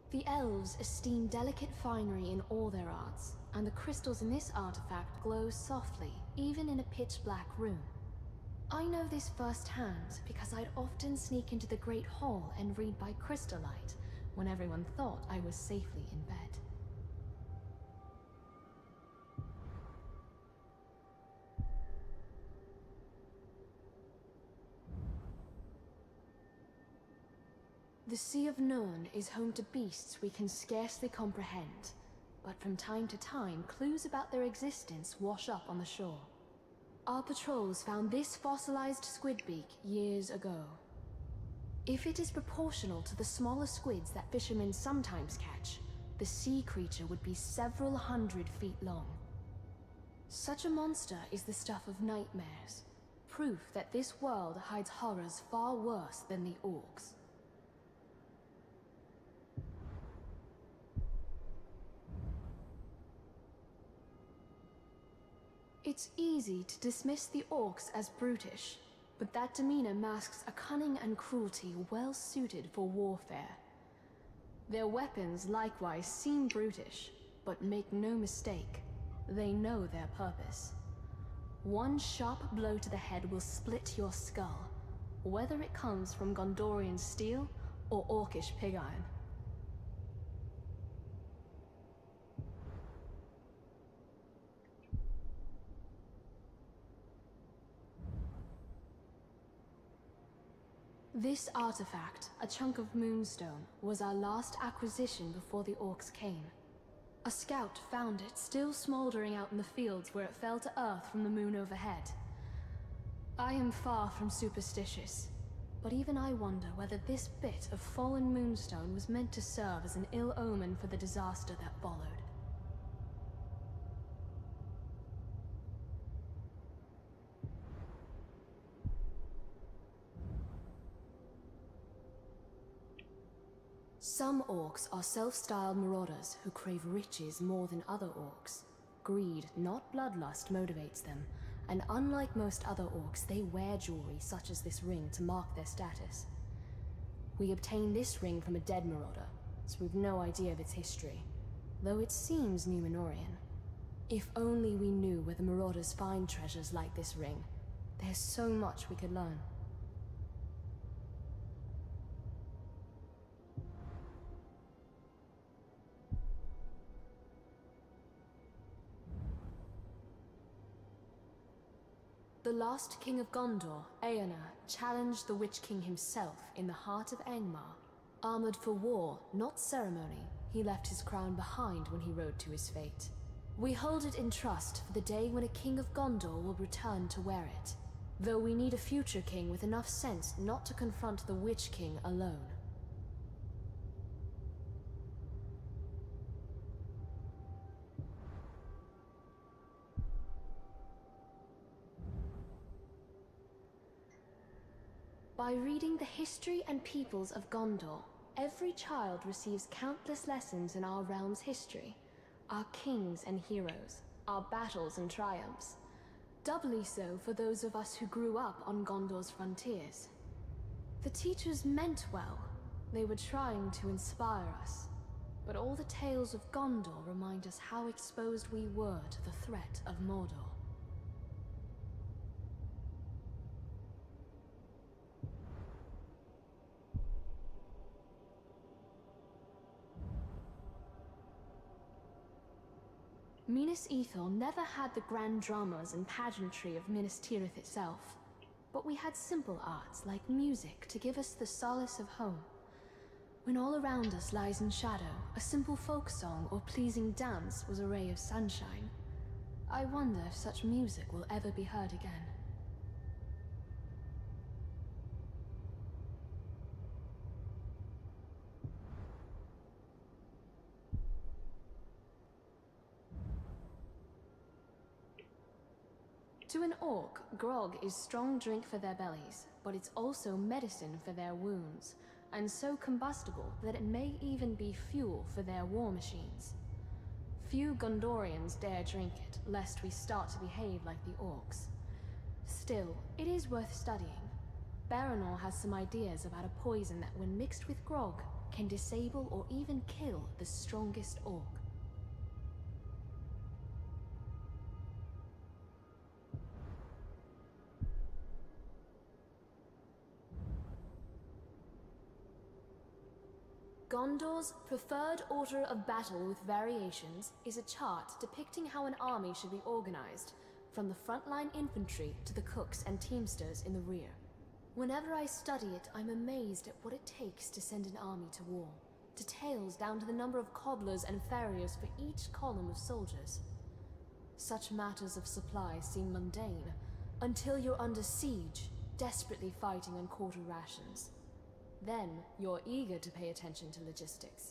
The elves esteem delicate finery in all their arts, and the crystals in this artifact glow softly, even in a pitch-black room. I know this firsthand because I'd often sneak into the Great Hall and read by crystallight when everyone thought I was safely in bed. The Sea of Nirn is home to beasts we can scarcely comprehend, but from time to time, clues about their existence wash up on the shore. Our patrols found this fossilized squidbeak years ago. If it is proportional to the smaller squids that fishermen sometimes catch, the sea creature would be several hundred feet long. Such a monster is the stuff of nightmares, proof that this world hides horrors far worse than the orcs. It's easy to dismiss the orcs as brutish, but that demeanor masks a cunning and cruelty well suited for warfare. Their weapons likewise seem brutish, but make no mistake, they know their purpose. One sharp blow to the head will split your skull, whether it comes from Gondorian steel or orcish pig iron. This artifact, a chunk of moonstone, was our last acquisition before the orcs came. A scout found it still smoldering out in the fields where it fell to earth from the moon overhead. I am far from superstitious, but even I wonder whether this bit of fallen moonstone was meant to serve as an ill omen for the disaster that followed. Some orcs are self-styled marauders who crave riches more than other orcs. Greed, not bloodlust, motivates them, and unlike most other orcs, they wear jewelry such as this ring to mark their status. We obtained this ring from a dead marauder, so we've no idea of its history, though it seems Numenorian. If only we knew where the marauders find treasures like this ring. There's so much we could learn. The last king of Gondor, Eomer, challenged the Witch King himself in the heart of Angmar. Armored for war, not ceremony, he left his crown behind when he rode to his fate. We hold it in trust for the day when a king of Gondor will return to wear it, though we need a future king with enough sense not to confront the Witch King alone. By reading the history and peoples of Gondor, every child receives countless lessons in our realm's history, our kings and heroes, our battles and triumphs. Doubly so for those of us who grew up on Gondor's frontiers. The teachers meant well. They were trying to inspire us. But all the tales of Gondor remind us how exposed we were to the threat of Mordor. Minas Ithil never had the grand dramas and pageantry of Minas Tirith itself, but we had simple arts like music to give us the solace of home. When all around us lies in shadow, a simple folk song or pleasing dance was a ray of sunshine. I wonder if such music will ever be heard again. To an orc, grog is strong drink for their bellies, but it's also medicine for their wounds, and so combustible that it may even be fuel for their war machines. Few Gondorians dare drink it, lest we start to behave like the orcs. Still, it is worth studying. Baranor has some ideas about a poison that, when mixed with grog, can disable or even kill the strongest orc. Gondor's Preferred Order of Battle with Variations is a chart depicting how an army should be organized, from the frontline infantry to the cooks and teamsters in the rear. Whenever I study it, I'm amazed at what it takes to send an army to war. Details down to the number of cobblers and farriers for each column of soldiers. Such matters of supply seem mundane, until you're under siege, desperately fighting on quarter rations. Then, you're eager to pay attention to logistics.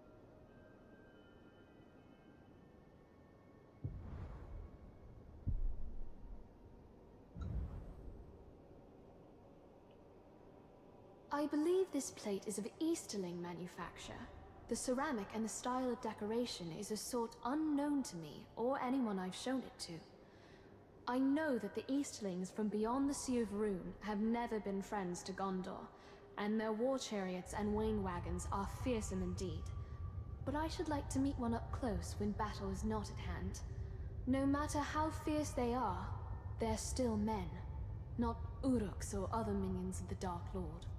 I believe this plate is of Easterling manufacture. The ceramic and the style of decoration is a sort unknown to me or anyone I've shown it to. I know that the Easterlings from beyond the Sea of Rune have never been friends to Gondor, and their war chariots and wain wagons are fearsome indeed. But I should like to meet one up close when battle is not at hand. No matter how fierce they are, they're still men, not Uruks or other minions of the Dark Lord.